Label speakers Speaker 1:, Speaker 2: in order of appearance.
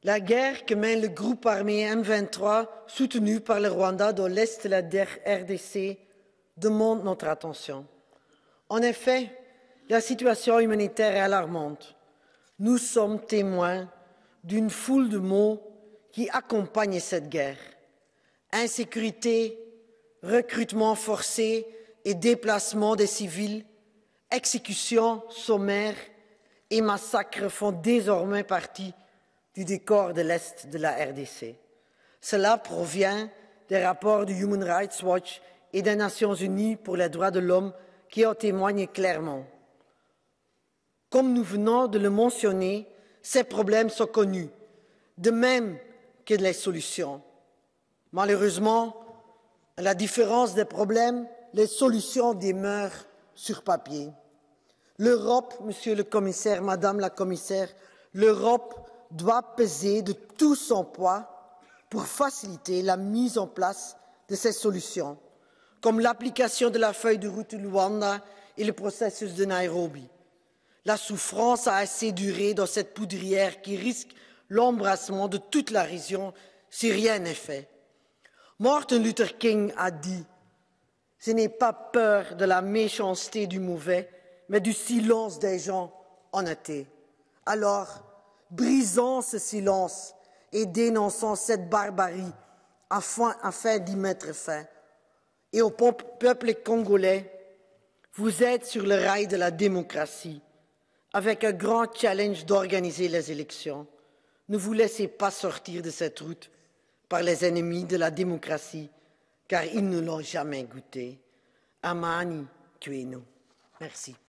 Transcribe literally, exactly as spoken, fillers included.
Speaker 1: La guerre que mène le groupe armé M vingt-trois, soutenu par le Rwanda dans l'est de la R D C, demande notre attention. En effet, la situation humanitaire est alarmante. Nous sommes témoins d'une foule de mots qui accompagnent cette guerre. Insécurité, recrutement forcé et déplacement des civils, exécutions sommaires et massacres font désormais partie du décor de l'Est de la R D C. Cela provient des rapports du Human Rights Watch et des Nations Unies pour les droits de l'homme qui en témoignent clairement. Comme nous venons de le mentionner, ces problèmes sont connus, de même que les solutions. Malheureusement, à la différence des problèmes, les solutions demeurent sur papier. L'Europe, Monsieur le Commissaire, Madame la Commissaire, l'Europe doit peser de tout son poids pour faciliter la mise en place de ces solutions, comme l'application de la feuille de route du Luanda et le processus de Nairobi. La souffrance a assez duré dans cette poudrière qui risque l'embrassement de toute la région si rien n'est fait. Martin Luther King a dit « Ce n'est pas peur de la méchanceté du mauvais, mais du silence des gens honnêtes. » Alors, brisons ce silence et dénonçons cette barbarie afin, afin d'y mettre fin. Et au peuple congolais, vous êtes sur le rail de la démocratie, avec un grand challenge d'organiser les élections. Ne vous laissez pas sortir de cette route par les ennemis de la démocratie, car ils ne l'ont jamais goûté. Amani Kwenu. Merci.